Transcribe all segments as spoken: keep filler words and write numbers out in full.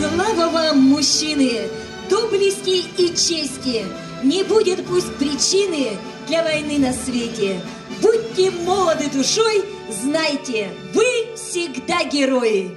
Слава вам, мужчины, доблести и чести! Не будет пусть причины для войны на свете. Будьте молоды душой, знайте, вы всегда герои.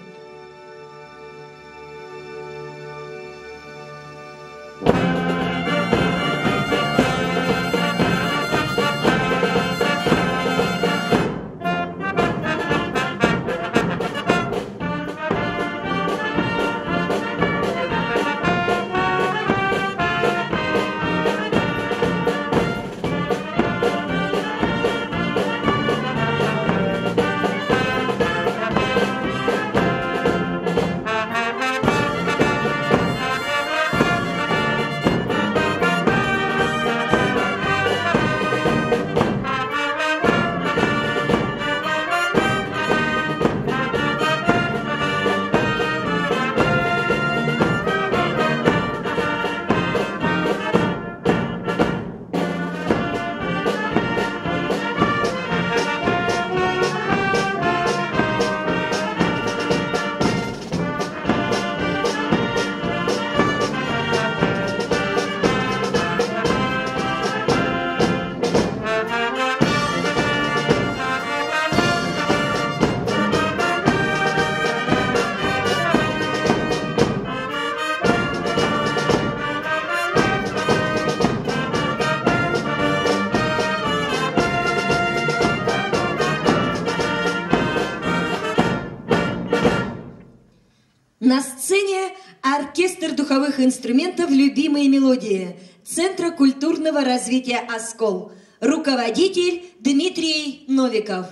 На сцене оркестр духовых инструментов «Любимые мелодии» Центра культурного развития «Оскол». Руководитель Дмитрий Новиков.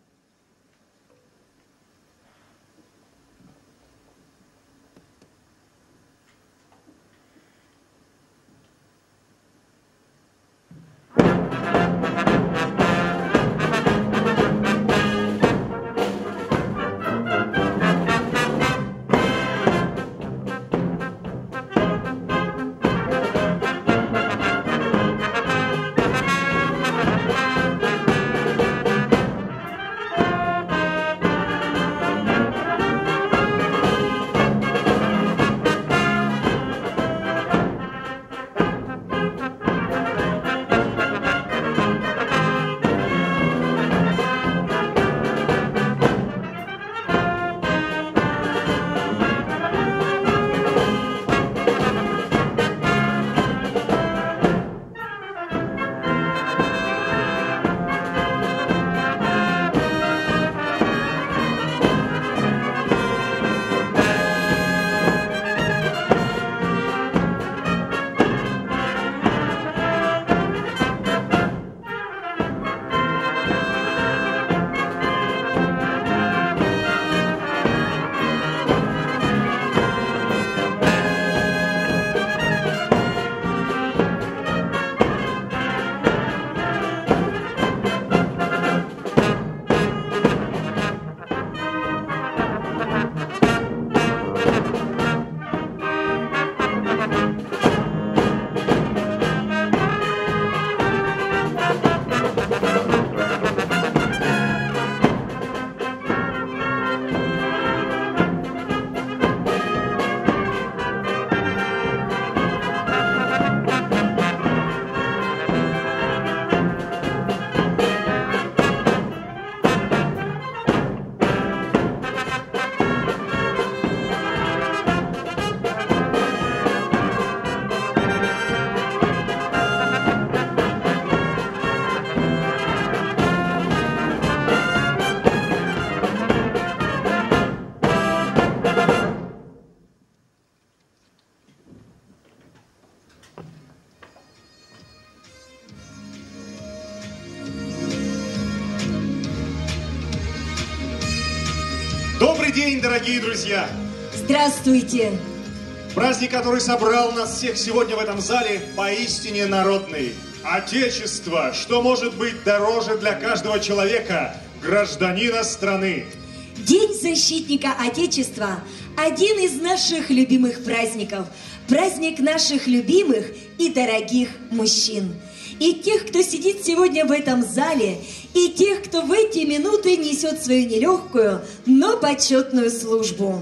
Добрый день, дорогие друзья! Здравствуйте! Праздник, который собрал нас всех сегодня в этом зале, поистине народный. Отечество, что может быть дороже для каждого человека, гражданина страны. День защитника Отечества – один из наших любимых праздников. Праздник наших любимых и дорогих мужчин. И тех, кто сидит сегодня в этом зале, и тех, кто в эти минуты несет свою нелегкую, но почетную службу.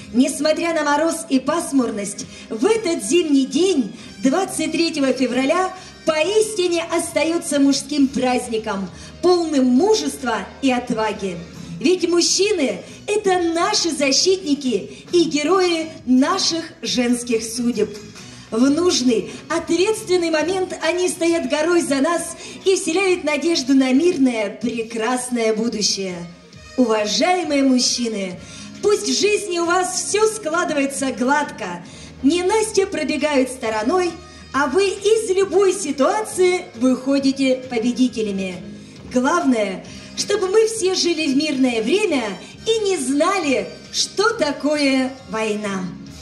Несмотря на мороз и пасмурность, в этот зимний день, двадцать третьего февраля, поистине остается мужским праздником, полным мужества и отваги. Ведь мужчины – это наши защитники и герои наших женских судеб. В нужный, ответственный момент они стоят горой за нас и вселяют надежду на мирное, прекрасное будущее. Уважаемые мужчины, пусть в жизни у вас все складывается гладко, ненастья пробегают стороной, а вы из любой ситуации выходите победителями. Главное, чтобы мы все жили в мирное время и не знали, что такое война.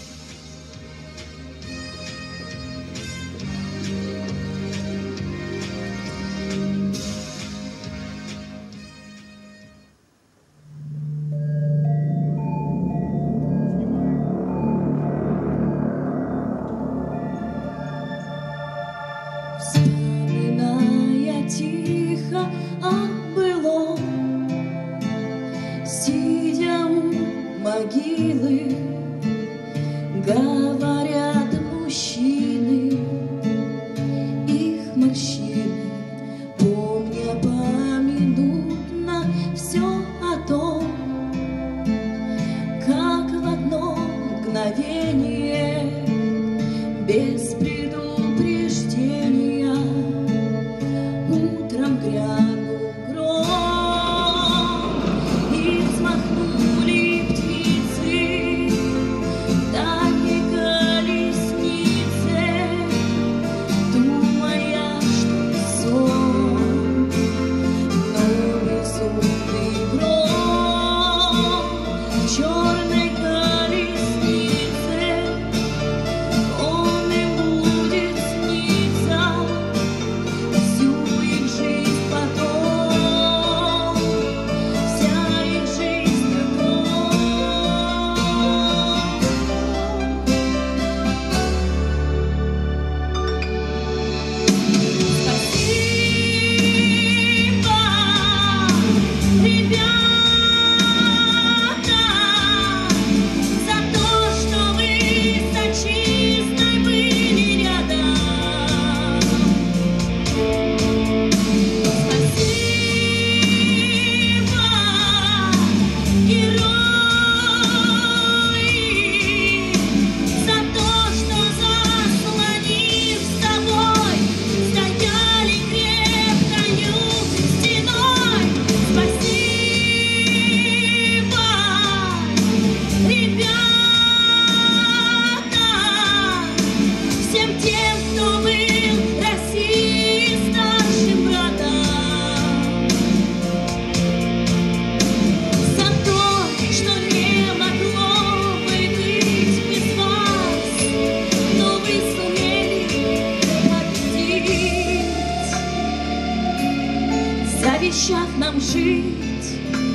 Вспоминая тихо о былом, сидя у могилы, говорят мужчины, их морщины, помня поминутно все о том, как в одно мгновение без предупреждения утром грянул гром, и взмахнули птицы в дальней колеснице, думая, что сон, но безумный гром в черной колеснице, он им будет сниться всю их жизнь потом, вся их жизнь потом. Спасибо, ребята, за то, что вы с отчизной были рядом. Спасибо, герои, за то, что, заслонив собой, стояли крепкою стеной. Спасибо, ребята, всем тем, кто был России старшим братом, за то, что не могло бы быть без вас, но вы сумели победить, завещав нам жить,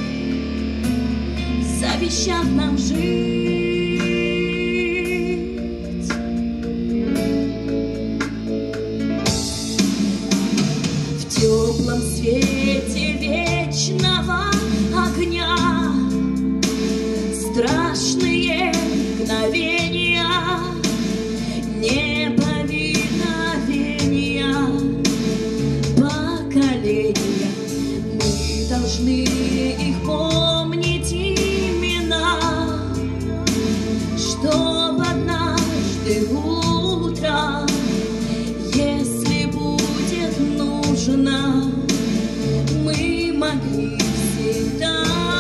завещав нам жить. В теплом свете вечного огня страшные мгновения, неповиновения поколения. Мы должны их помнить имена, чтоб однажды утром, если будет нужно, мы могли всегда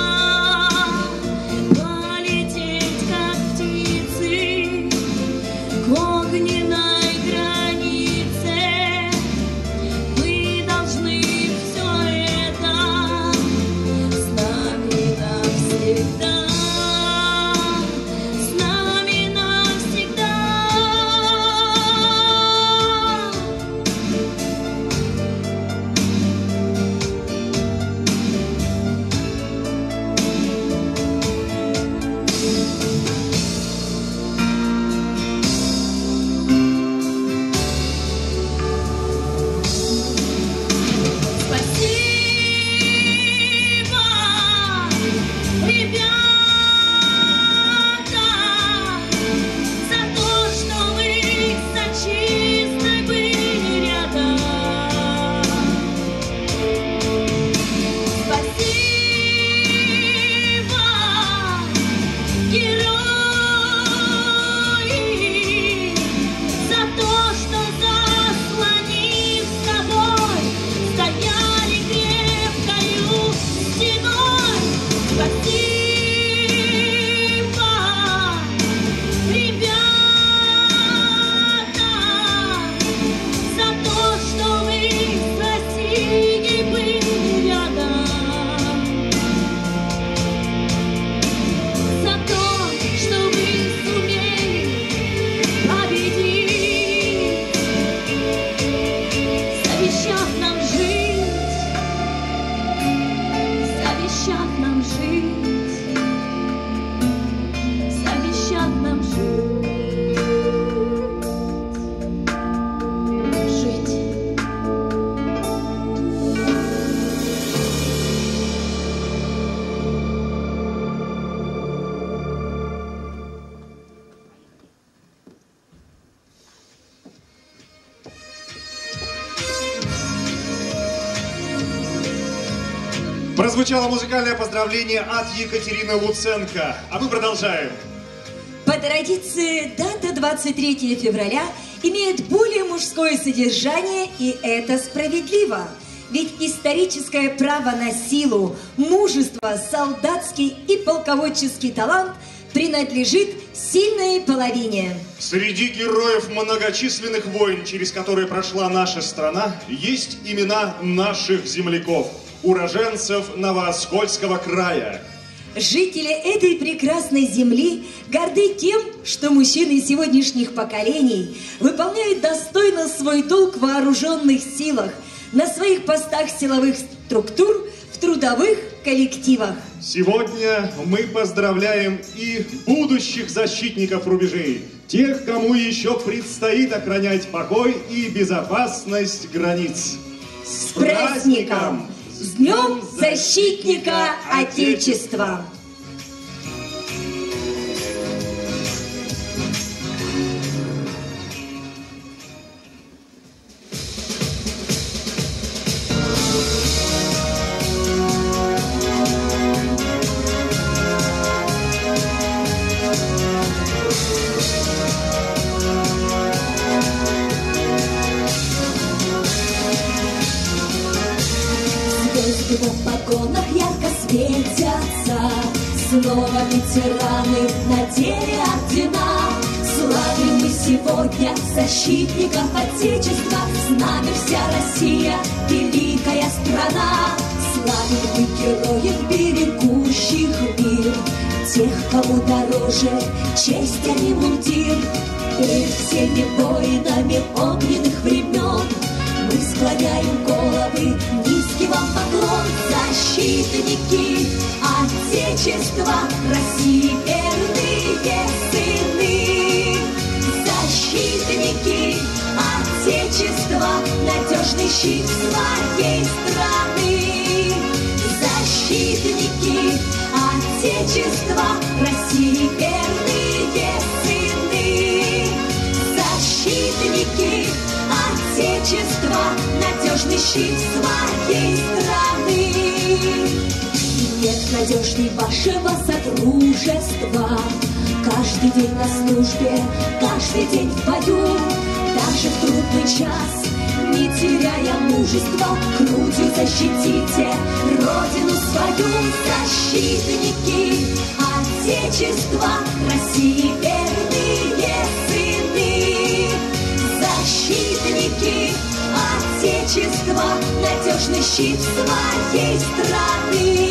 полететь, как птицы, к огненной границе. Мы должны все это с нами навсегда, с нами навсегда. Прозвучало музыкальное поздравление от Екатерины Луценко. А мы продолжаем. По традиции, дата двадцать третьего февраля имеет более мужское содержание, и это справедливо. Ведь историческое право на силу, мужество, солдатский и полководческий талант принадлежит сильной половине. Среди героев многочисленных войн, через которые прошла наша страна, есть имена наших земляков, уроженцев Новооскольского края. Жители этой прекрасной земли горды тем, что мужчины сегодняшних поколений выполняют достойно свой долг в вооруженных силах, на своих постах силовых структур, в трудовых коллективах. Сегодня мы поздравляем и будущих защитников рубежей, тех, кому еще предстоит охранять покой и безопасность границ. С праздником! С Днем Защитника Отечества! В погонах ярко светятся, снова ветераны надели ордена. Славим мы сегодня защитников Отечества, с нами вся Россия, великая страна. Славим мы героев, берегущих мир, тех, кому дороже честь, а не мундир. Перед всеми воинами огненных времен мы склоняем головы, низкий вам поклон. Защитники Отечества, России верные сыны. Защитники Отечества, надежный щит своей страны. Защитники Отечества, России верные сыны. Защитники Отечества, надежный щит своей страны. Нет надежней вашего содружества. Каждый день на службе, каждый день в бою, даже в трудный час, не теряя мужества, грудью защитите Родину свою. Защитники Отечества, России верные сыны. Защитники Отечества, надежный щит своей страны.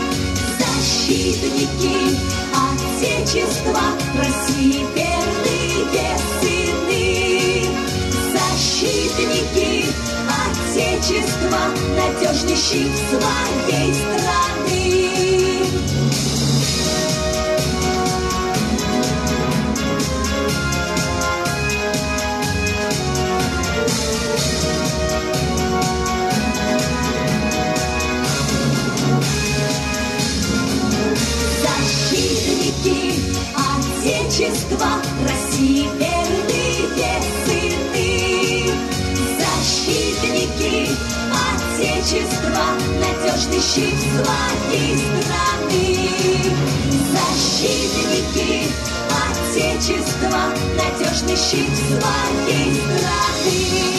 Защитники Отечества, России верные сыны. Защитники Отечества, надежный щит своей страны. Защитники Отечества, России верные сыны. Защитники Отечества, надежный щит своей страны. Защитники Отечества, надежный щит своей страны.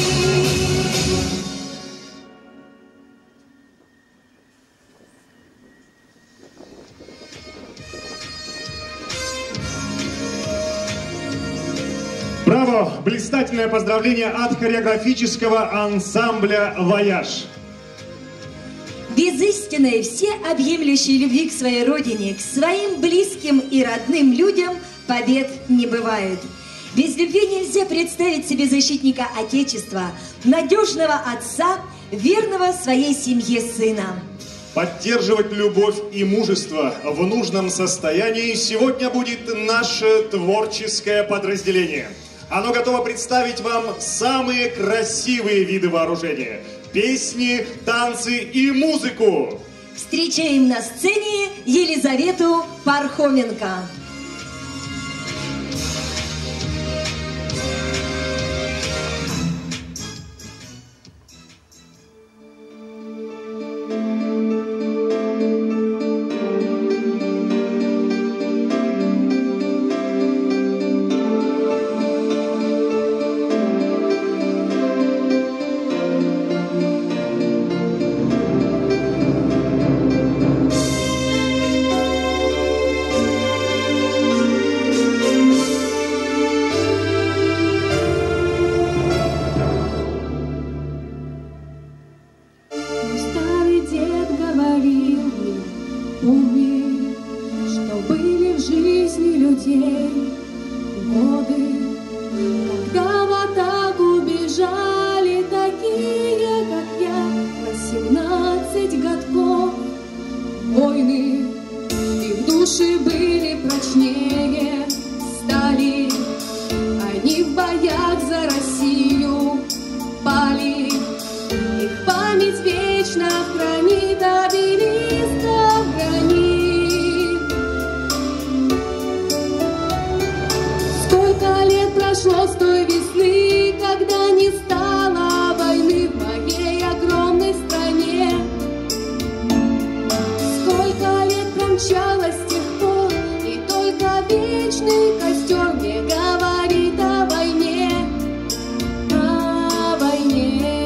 Браво! Блистательное поздравление от хореографического ансамбля «Вояж». Без истинной всеобъемлющей любви к своей родине, к своим близким и родным людям побед не бывает. Без любви нельзя представить себе защитника Отечества, надежного отца, верного своей семье сына. Поддерживать любовь и мужество в нужном состоянии сегодня будет наше творческое подразделение. Оно готово представить вам самые красивые виды вооружения. Песни, танцы и музыку. Встречаем на сцене Елизавету Пархоменко. прошло с той весны, когда не стало войны в моей огромной стране? Сколько лет промчалось с тех пор, и только вечный костер мне говорит о войне, о войне.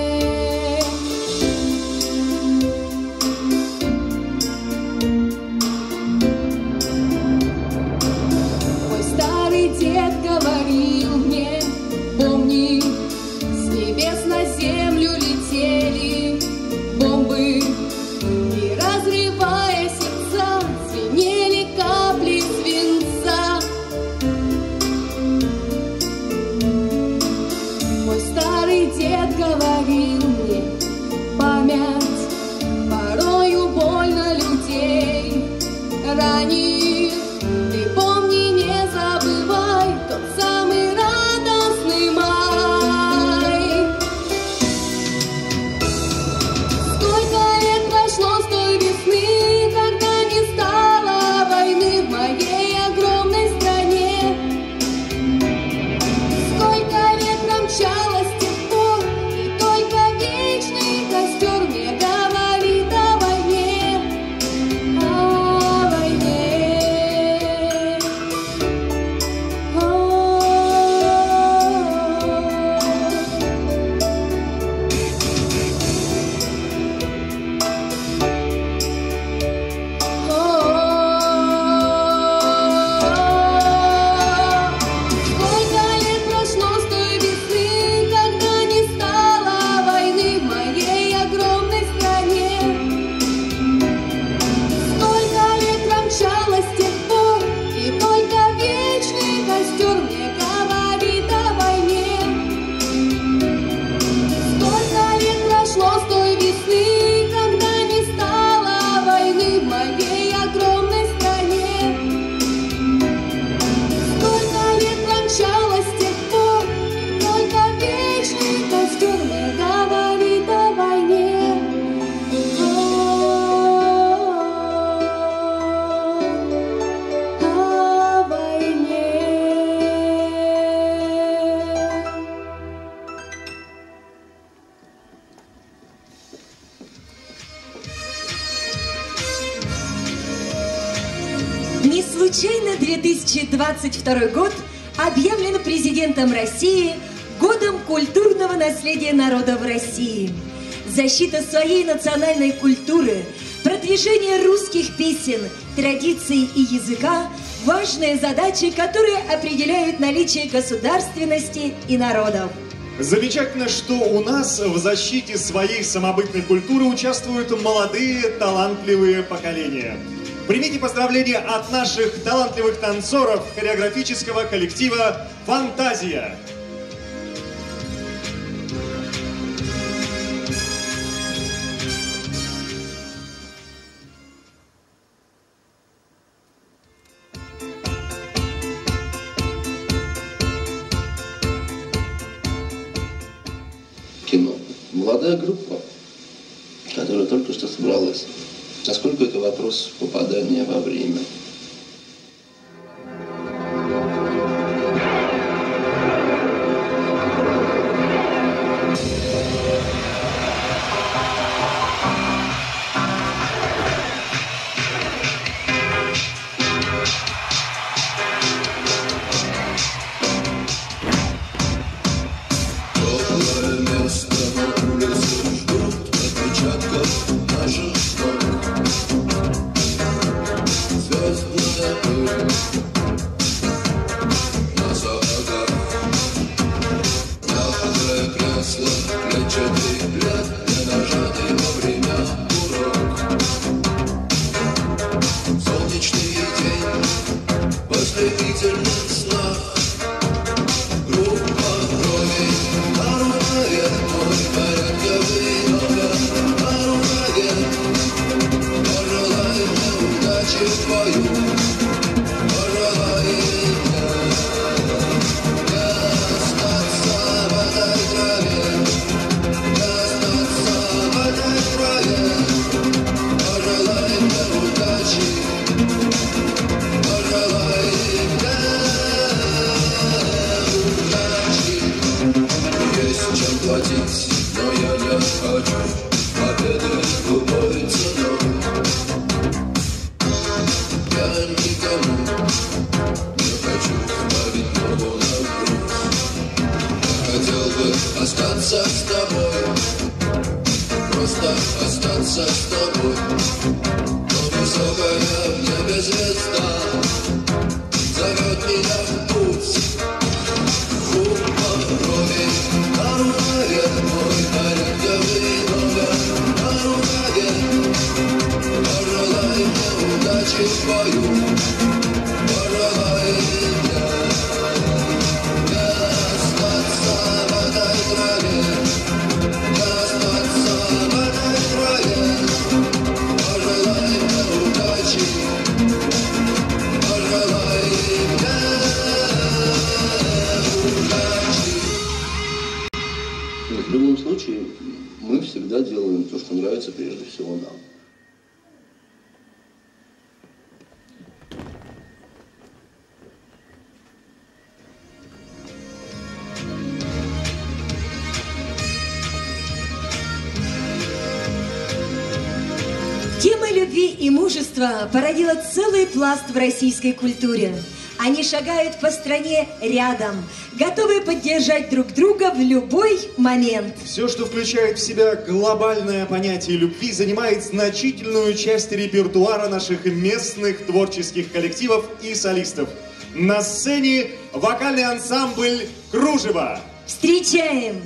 Мой старый дед говорил мне: помни, с небес на землю летели бомбы, и, разрывая сердца, звенели капли свинца. Мой старый дед говорил мне: память порою больно людей ранит. Ты помни, не забывай тот самый радостный май. Сколько лет прошло с той весны, когда не стало войны в моей огромной стране? Сколько лет промчалось с тех пор, и только вечный костер мне говорит о войне, о войне. Сколько лет прошло с той весны, когда не стало войны в моей огромной стране? Сколько лет промчалось с тех пор, и только вечный костер мне говорит о войне. Сколько лет прошло с той весны, когда не стало войны в моей огромной стране? Сколько лет промчалось с тех пор, и только вечный костер мне говорит о войне, о войне. Не случайно две тысячи двадцать второй год объявлен президентом России годом культурного наследия народов России. Защита своей национальной культуры, продвижение русских песен, традиций и языка – важные задачи, которые определяют наличие государственности и народов. Замечательно, что у нас в защите своей самобытной культуры участвуют молодые талантливые поколения. Примите поздравления от наших талантливых танцоров хореографического коллектива «Фантазия». Кино. Молодая группа, которая только что собралась. Насколько это вопрос попадания во время? схватить, но я не хочу победы любой ценой. Я никому не хочу ставить ногу на грудь. Я хотел бы остаться с тобой, просто остаться с тобой. Но высокая в небе звезда зовет меня в путь. Брови на рукаве, мой порядковый номер на рукаве. Пожелай мне удачи в бою, пожелай мне не остаться в этой траве, не остаться в этой траве. Пожелай мне удачи, пожелай мне удачи. В любом случае, мы всегда делаем то, что нравится прежде всего нам. Тема любви и мужества породила целый пласт в российской культуре. Они шагают по стране рядом, готовы поддержать друг друга в любой момент. Все, что включает в себя глобальное понятие любви, занимает значительную часть репертуара наших местных творческих коллективов и солистов. На сцене вокальный ансамбль «Кружево». Встречаем!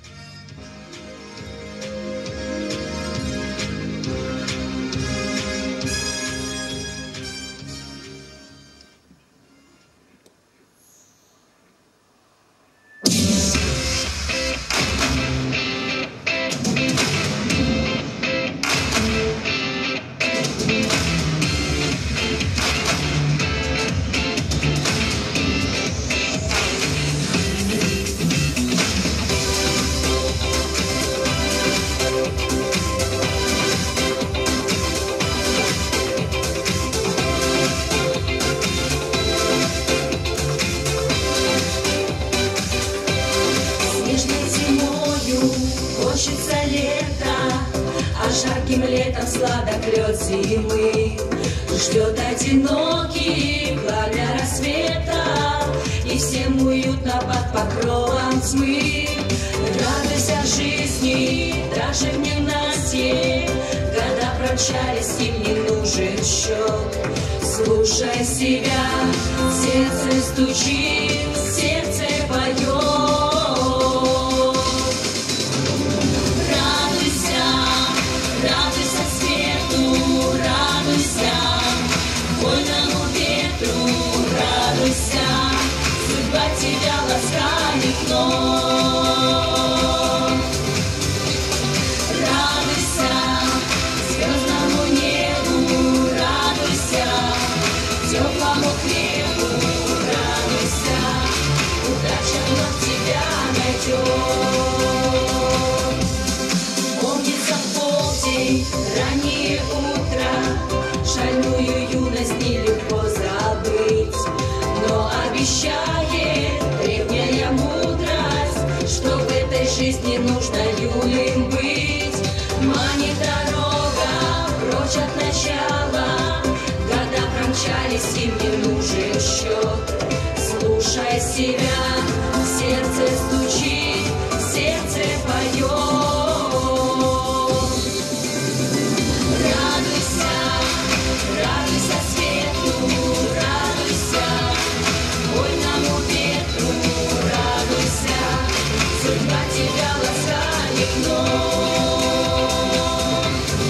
Хочется лета, а жарким летом сладок лед зимы. Ждет одинокий пламя рассвета, и всем уютно под покровом тьмы. Радуйся жизни, даже в ненастье, года промчались, им не нужен счет. Слушай себя, сердце стучит, сердце поет. Радуйся свету, радуйся вольному ветру, радуйся, судьба тебя ласкает вновь. Радуйся звездному небу, радуйся теплому хлебу, радуйся, удача вновь тебя найдет. Раннее утро, шальную юность нелегко забыть, но обещает древняя мудрость, что в этой жизни нужно юным быть. Манит дорога прочь от начала, года промчались, им не нужен счет. Слушай себя, сердце стучит, сердце поет. Радуйся свету, радуйся вольному ветру, радуйся, судьба тебя ласкает вновь.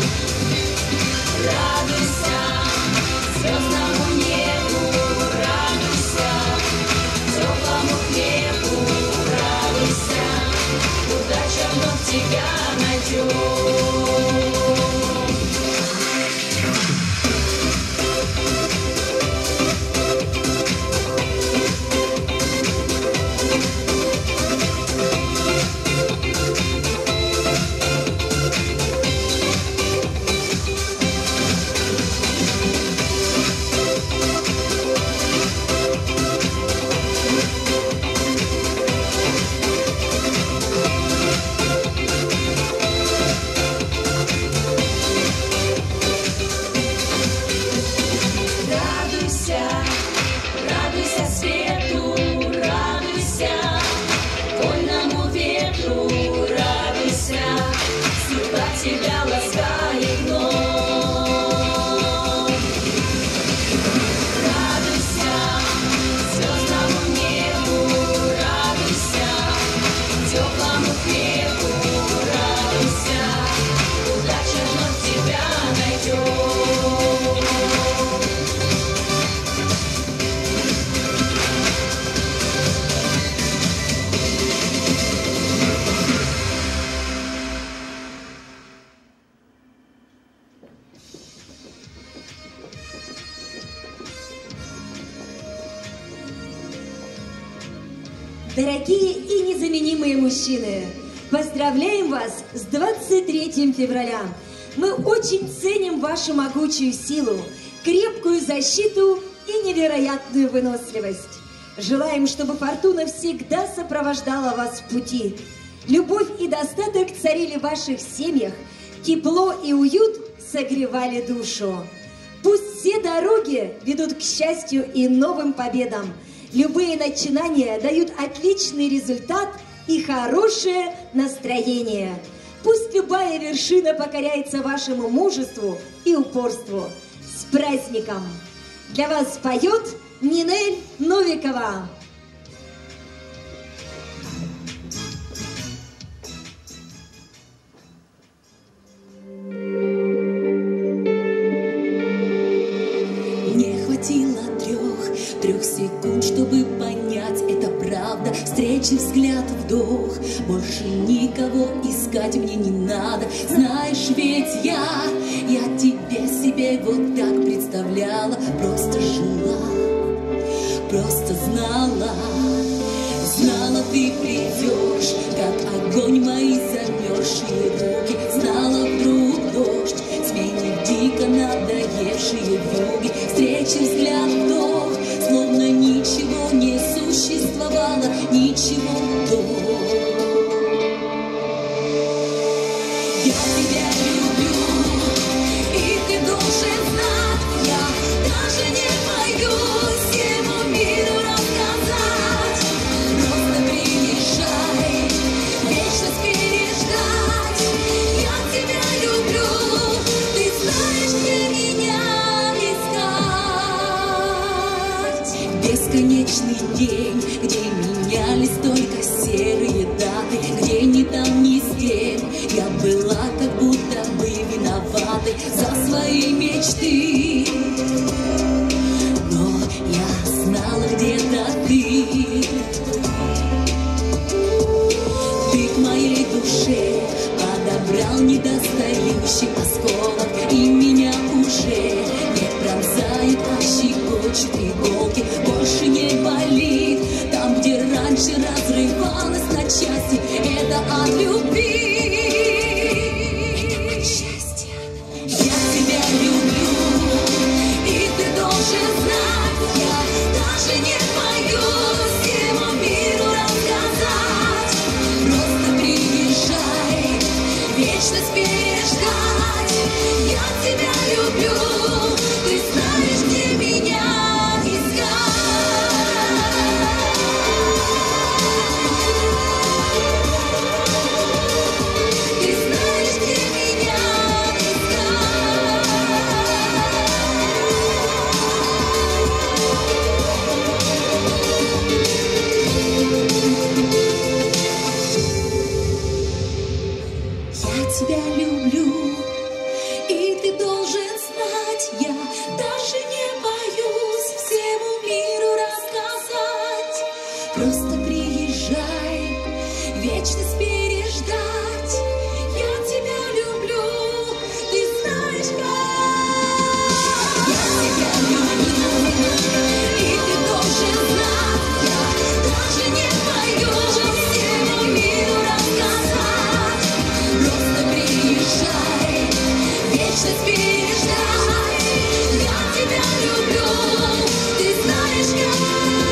Радуйся звездному небу, радуйся теплому хлебу, радуйся. Дорогие и незаменимые мужчины, поздравляем вас с двадцать третьим февраля. Мы очень ценим вашу могучую силу, крепкую защиту и невероятную выносливость. Желаем, чтобы фортуна всегда сопровождала вас в пути. Любовь и достаток царили в ваших семьях, тепло и уют согревали душу. Пусть все дороги ведут к счастью и новым победам. Любые начинания дают отличный результат и хорошее настроение. Пусть любая вершина покоряется вашему мужеству и упорству. С праздником! Для вас поет Нинель Новикова. Не хватило трех, трех секунд, чтобы понять, это правда. Встречи, взгляд, вдох. Больше никого искать мне не надо. Знаешь, ведь я, я тебе себе вот так представляла. Просто жила, просто знала. Знала, ты придешь, как огонь мои замерзшие руки. Знала, вдруг дождь сменит дико надоевшие вьюги. Встречи, взгляд, вдох, словно ничего не существовало, ничего до. Я тебя люблю, и ты должен знать, я даже не боюсь всему миру рассказать. Просто приезжай, вечность переждать. Я тебя люблю, ты знаешь, где меня искать. Бесконечный день, где менялись только серые даты, где ни там, ни с тем я была как будто бы виноватой за свои мечты. Но я знала, где-то ты, ты к моей душе подобрал недостающий осколок, и меня уже не пронзает, а щекочет иголки. Больше не болит там, где раньше разрывалась на части. Это от любви. Это от счастья. Я тебя люблю, и ты должен знать, я даже не боюсь всему миру рассказать. Просто приезжай, вечность переждать. Я тебя люблю, ты знаешь, где меня искать. Ты знаешь, где меня искать. Я тебя люблю, и ты должен знать, я даже не боюсь всему миру рассказать. Просто приезжай, вечность переждать. Я тебя люблю, ты знаешь как. Я тебя люблю, и ты должен знать, я даже не боюсь всему миру рассказать. Просто приезжай, вечность переждать. Я тебя люблю, ты знаешь как.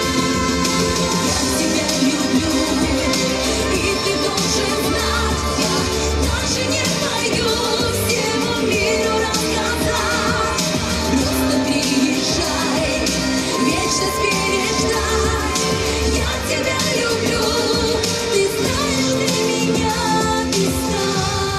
Я тебя люблю, и ты должен знать, я даже не боюсь всему миру рассказать. Просто приезжай, вечность переждать. Я тебя люблю, ты знаешь, где меня искать.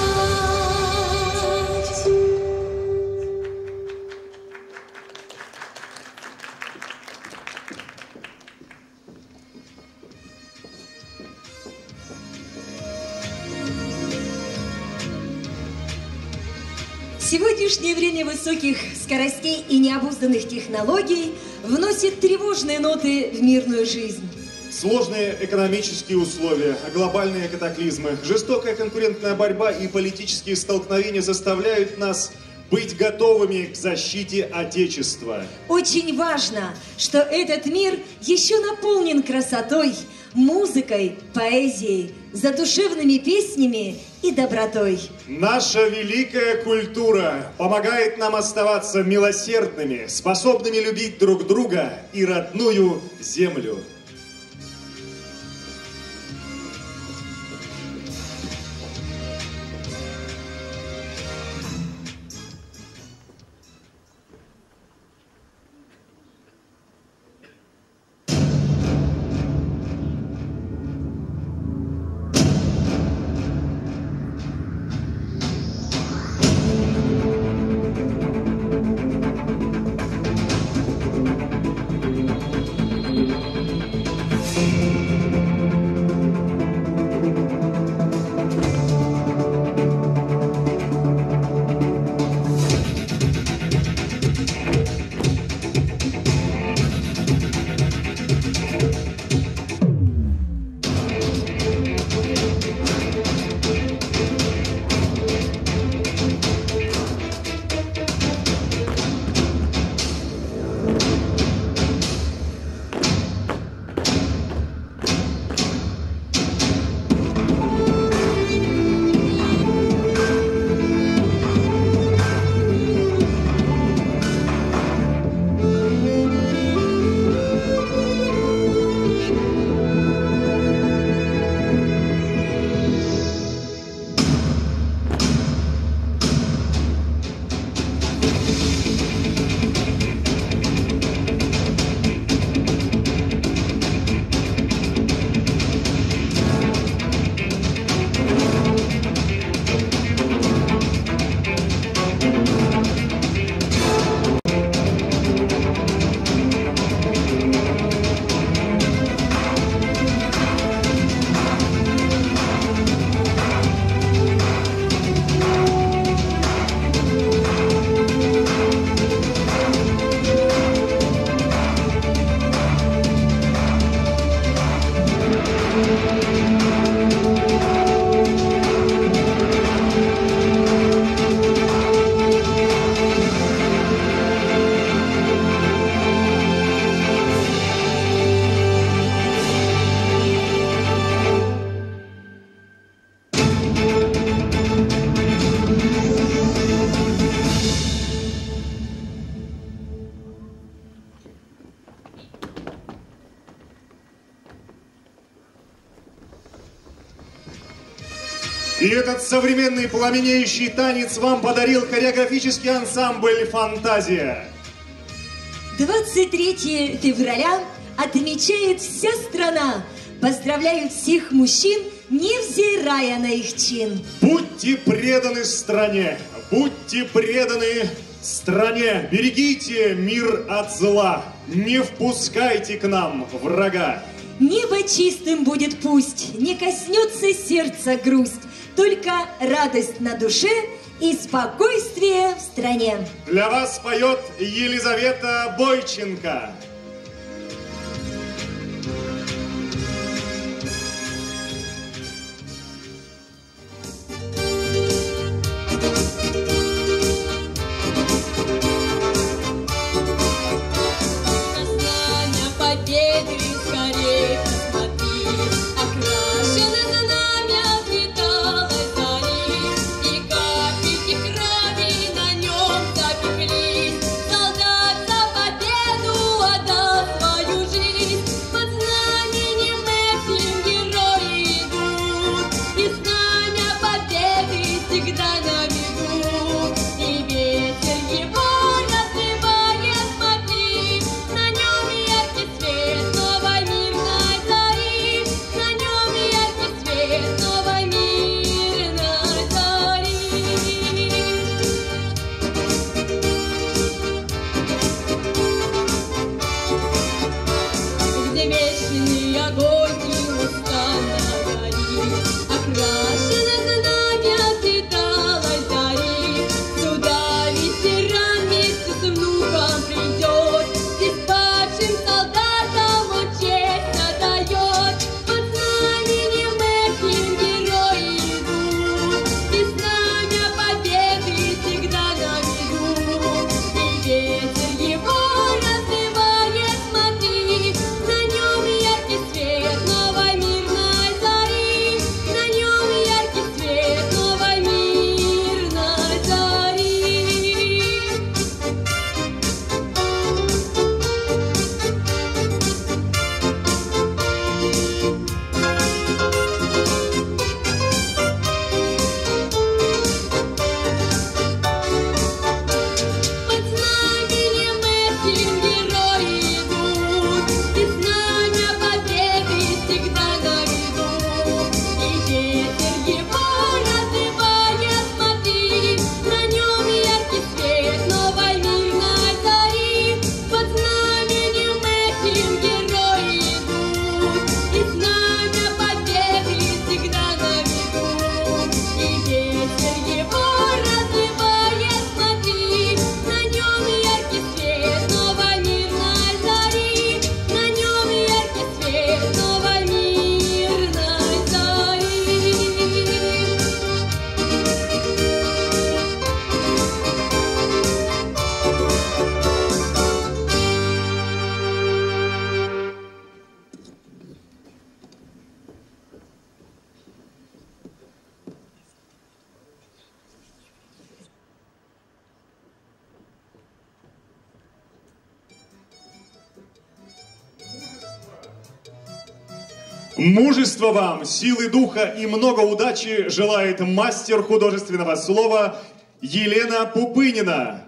Сегодняшнее время высоких скоростей и необузданных технологий вносит тревожные ноты в мирную жизнь. Сложные экономические условия, глобальные катаклизмы, жестокая конкурентная борьба и политические столкновения заставляют нас быть готовыми к защите Отечества. Очень важно, что этот мир еще наполнен красотой, музыкой, поэзией, задушевными песнями и добротой. Наша великая культура помогает нам оставаться милосердными, способными любить друг друга и родную землю. И этот современный пламенеющий танец вам подарил хореографический ансамбль «Фантазия». двадцать третьего февраля отмечает вся страна. Поздравляют всех мужчин, невзирая на их чин. Будьте преданы стране, будьте преданы стране. Берегите мир от зла, не впускайте к нам врага. Небо чистым будет пусть, не коснется сердца грусть, только радость на душе и спокойствие в стране. Для вас поет Елизавета Бойченко. Его развивает, смотри, на нем яркий свет. Мужества вам, силы духа и много удачи желает мастер художественного слова Елена Пупынина.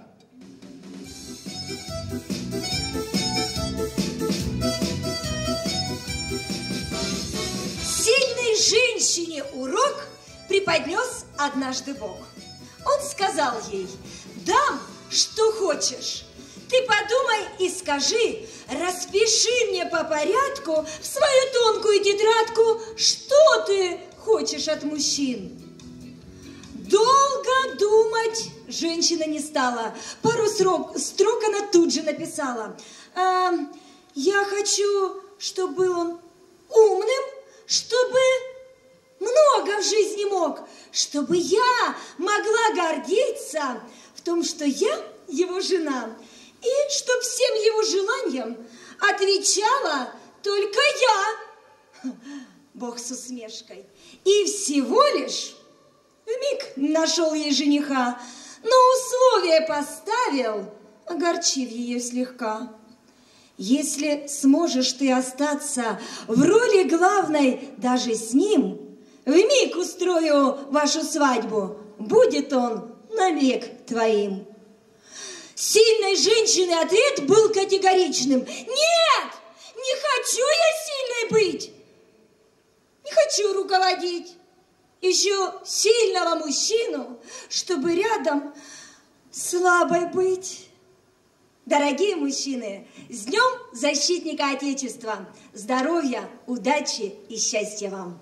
Сильной женщине урок преподнес однажды Бог. Он сказал ей: дам, что хочешь. Ты подумай и скажи, распиши мне по порядку в свою тонкую тетрадку, что ты хочешь от мужчин. Долго думать женщина не стала. Пару строк, строк она тут же написала. А, я хочу, чтобы был он умным, чтобы много в жизни мог, чтобы я могла гордиться в том, что я его жена. И чтоб всем его желаниям отвечала только я. Бог с усмешкой. И всего лишь вмиг нашел ей жениха, но условия поставил, огорчив ее слегка. Если сможешь ты остаться в роли главной даже с ним, вмиг устрою вашу свадьбу, будет он навек твоим. Сильной женщины ответ был категоричным. Нет, не хочу я сильной быть. Не хочу руководить. Ищу сильного мужчину, чтобы рядом слабой быть. Дорогие мужчины, с Днем Защитника Отечества! Здоровья, удачи и счастья вам!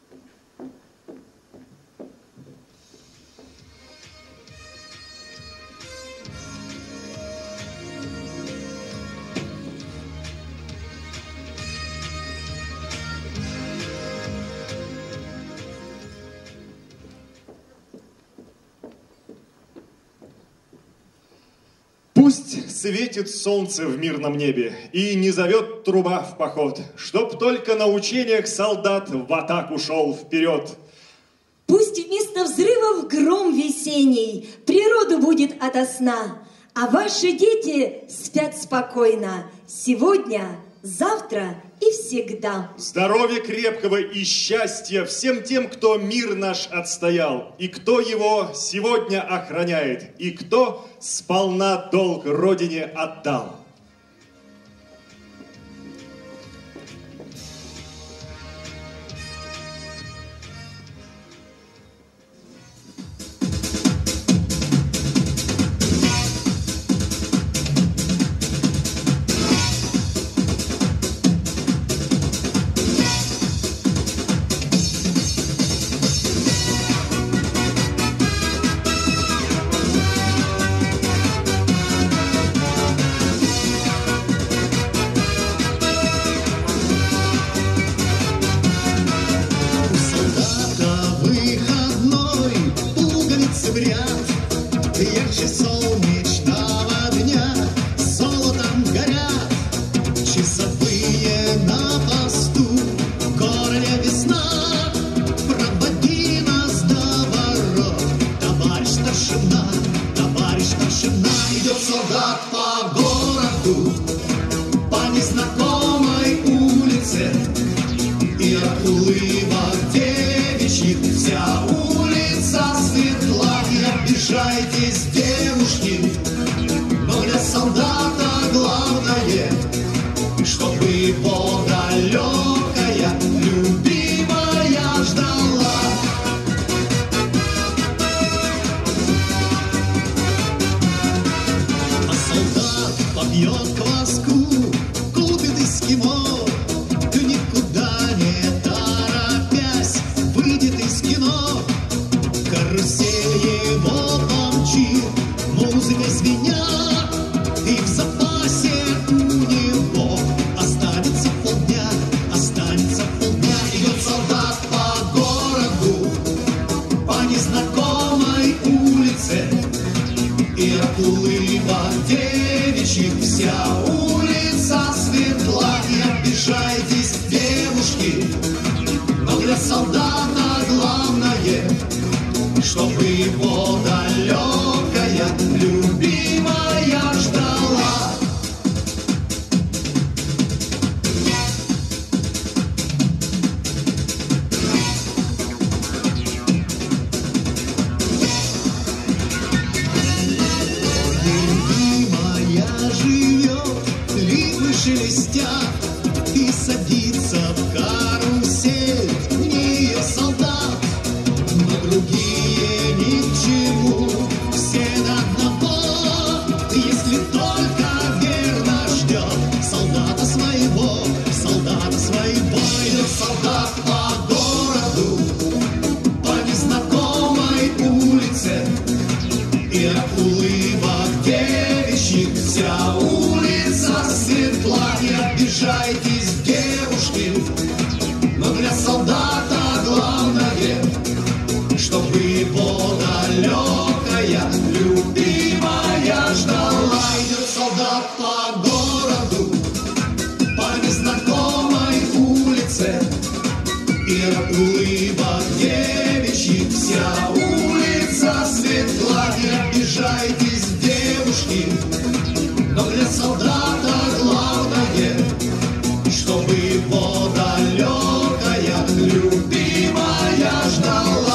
Пусть светит солнце в мирном небе и не зовет труба в поход, чтоб только на учениях солдат в атаку шел вперед. Пусть вместо взрывов гром весенний природу будет ото сна, а ваши дети спят спокойно сегодня, завтра и всегда. Здоровья крепкого и счастья всем тем, кто мир наш отстоял, и кто его сегодня охраняет, и кто сполна долг Родине отдал. конце. И от улыбок девичьих вся улица светла. Не обижайтесь, девушки, но для солдата главное, чтобы его далекая любимая ждала.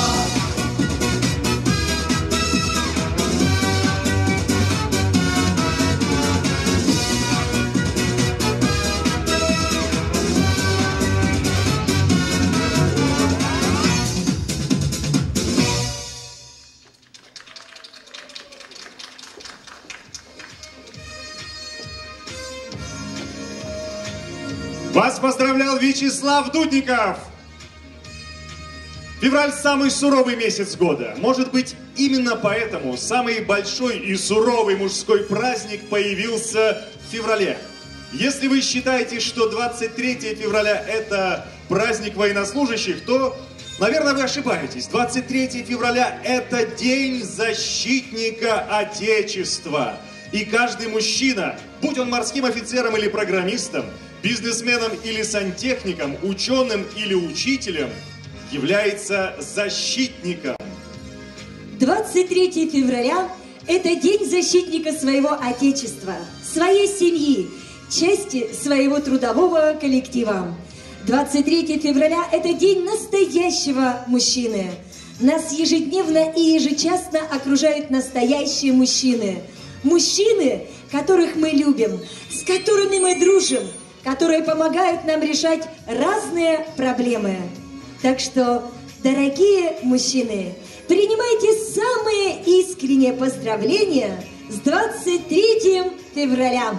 Вас поздравлял Вячеслав Дудников! Февраль – самый суровый месяц года. Может быть, именно поэтому самый большой и суровый мужской праздник появился в феврале. Если вы считаете, что двадцать третье февраля – это праздник военнослужащих, то, наверное, вы ошибаетесь. двадцать третье февраля – это День защитника Отечества. И каждый мужчина, будь он морским офицером или программистом, бизнесменом или сантехником, ученым или учителем, является защитником. двадцать третье февраля – это День защитника своего Отечества, своей семьи, части своего трудового коллектива. двадцать третье февраля – это день настоящего мужчины. Нас ежедневно и ежечасно окружают настоящие мужчины. Мужчины, которых мы любим, с которыми мы дружим, которые помогают нам решать разные проблемы. Так что, дорогие мужчины, принимайте самые искренние поздравления с двадцать третьим февраля.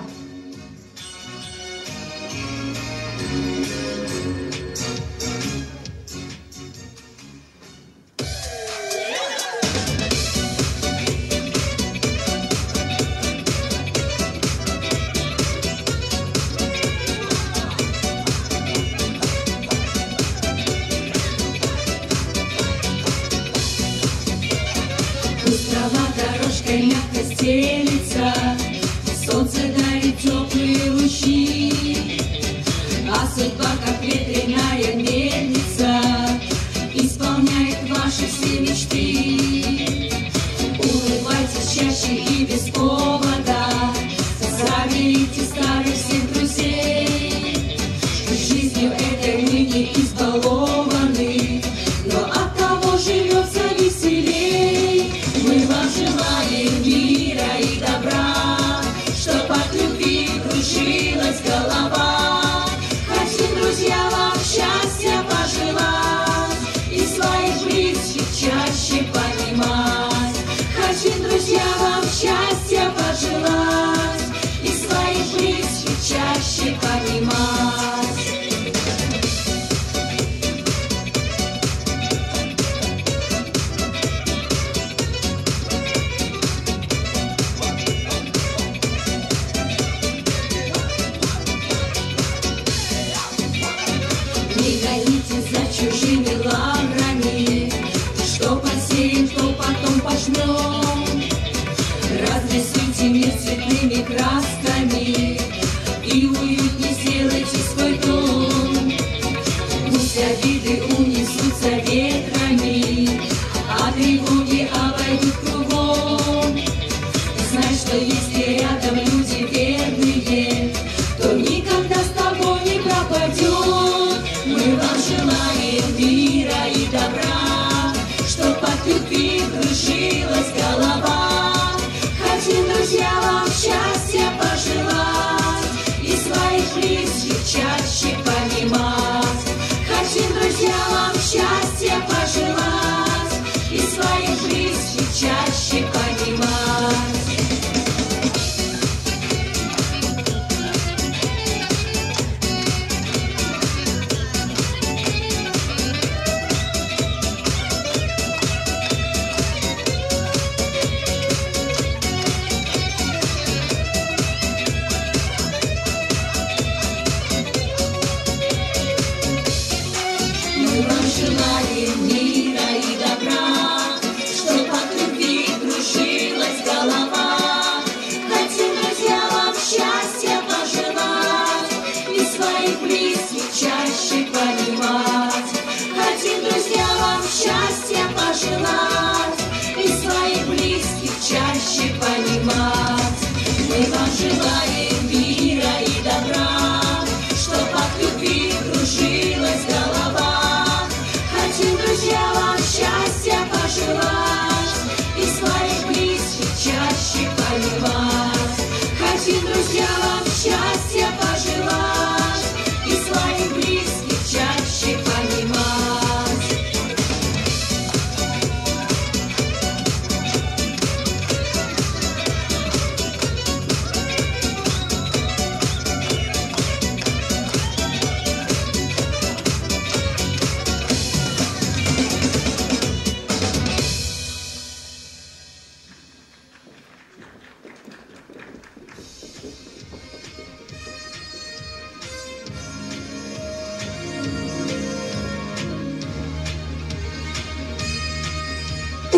Дорожкой мягко стелится, солнце дарит теплые лучи, а судьба, как ветреная мельница, исполняет ваши все мечты. Улыбайтесь чаще и без повода, заберите старых всех друзей. Жизнью этой мы не избалованы, но от того живется веселей. Мы вам желаем мира и добра, чтоб от любви кружилась голова. Хотим, друзья, вам счастья пожелать и своих близких чаще понимать. Хотим, друзья, вам счастья пожелать и своих близких чаще понимать. Не гонитесь за чужими лаврами, что посеем, то потом пожнем. Разрисуйте мир цветными красками и уютнее сделайте свой дом. Пусть обиды унесутся ветрами, а тревоги обойдут кругом. Знай, что если рядом люди верные, то никогда с тобой не пропадет. Мы вам желаем мира и добра, чтоб от любви кружилась голова. Хотим, друзья, вам счастья пожелать и своих близких чаще понимать. Хотим, друзья, вам счастья пожелать и своих близких чаще понимать. Мы вам желаем мира и добра, чтоб от любви кружилась голова. Хотим, друзья, вам счастья пожелать и своих близких чаще понять.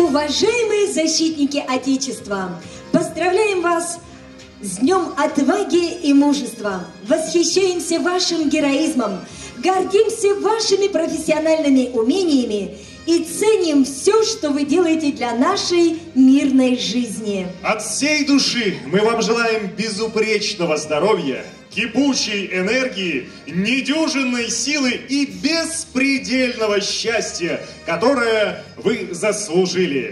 Уважаемые защитники Отечества, поздравляем вас с Днем Отваги и Мужества. Восхищаемся вашим героизмом, гордимся вашими профессиональными умениями и ценим все, что вы делаете для нашей мирной жизни. От всей души мы вам желаем безупречного здоровья, кипучей энергии, недюжинной силы и беспредельного счастья, которое вы заслужили.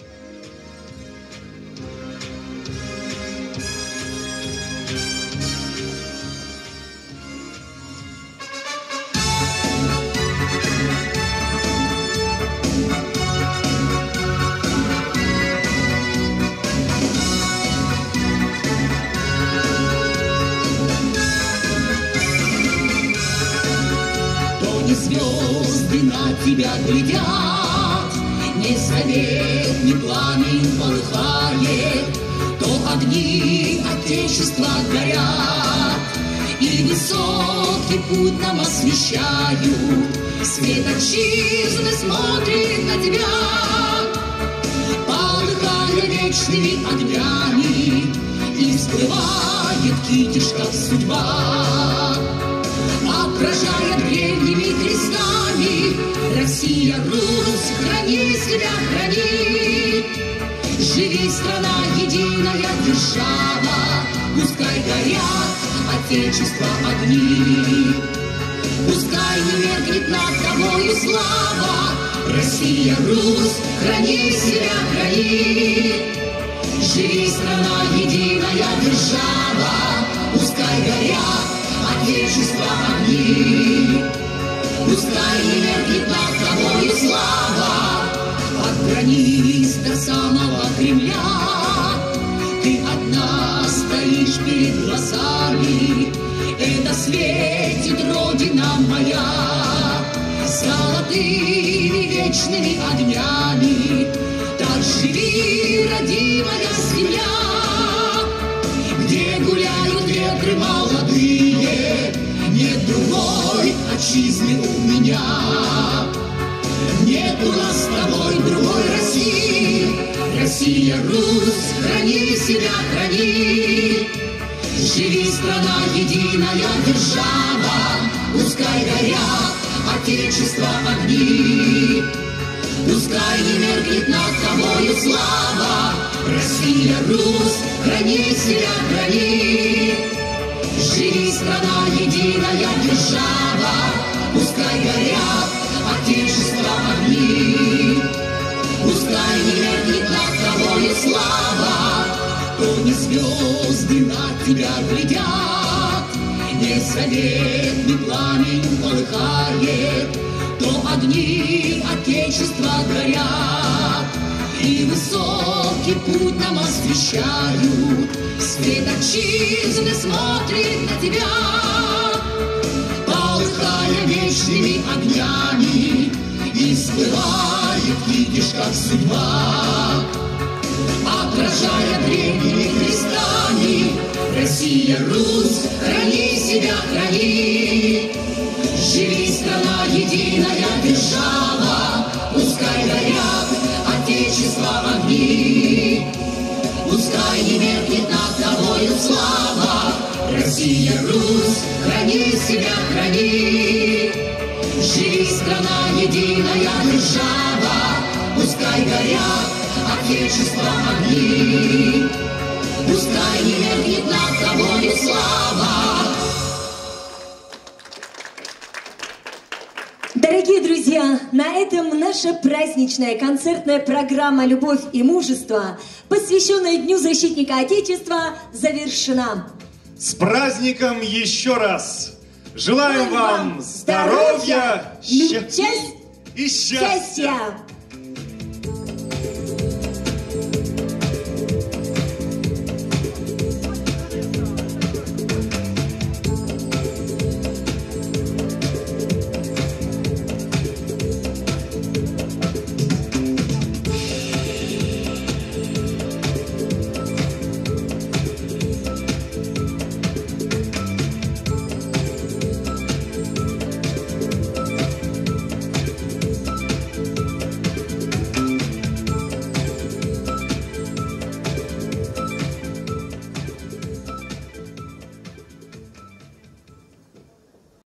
Звезды на тебя глядят, ни свет, ни пламень полыхает, то огни Отечества горят, и высокий путь нам освещают. Свет отчизны смотрит на тебя, полыхая вечными огнями, и всплывает китиш, как судьба. Отражая древними крестами, Россия, Русь, храни себя, храни. Живи, страна, единая держава, пускай горят Отечества огни. Пускай не меркнет над тобою слава, Россия, Русь, храни себя, храни. Живи, страна, единая держава, пускай горят Отечества огни. Пускай не меркнет над тобою слава, от границ до самого Кремля. Ты одна стоишь перед глазами, это светит Родина моя. Золотыми вечными огнями, так живи, родимая земля. Где гуляют ветры молодые, нет другой отчизны у меня. Нет у нас с тобой другой России. Россия, Русь, храни себя, храни. Живи, страна, единая держава, пускай горят Отечества огни. Пускай не меркнет над тобою слава, Россия, Русь, храни себя, храни. Живи, страна, единая держава, пускай горят Отечества огни. Пускай не меркнет над тобою слава, то не звезды на тебя глядят, не заветный пламень полыхает, то огни Отечества горят, и высокий путь нам освещают. Свет отчизны смотрит на тебя, полыхая вечными огнями, и всплывает видишь, как судьба. Отражая древними крестами, Россия, Русь, храни себя, храни. Живи, страна, единая держава, пускай горят Отечества огни. Пускай не меркнет над тобою слава, Россия, Русь, храни себя, храни. Живи, страна, единая держава, пускай горят Отечества огни. Пускай не меркнет над тобою слава. Дорогие друзья, на этом наша праздничная концертная программа «Любовь и мужество», посвященная Дню защитника Отечества, завершена. С праздником еще раз! Желаем вам здоровья, здоровья счастья и счастья! счастья.